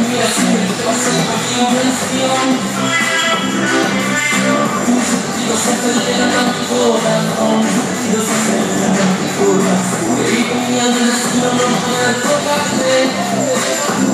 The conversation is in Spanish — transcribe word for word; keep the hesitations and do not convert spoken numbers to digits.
mira siempre pasa por mi invención. Un sentido se acelera en tu corazón, no se acelera en tu corazón. Y con mi alma destino no poder tocarte.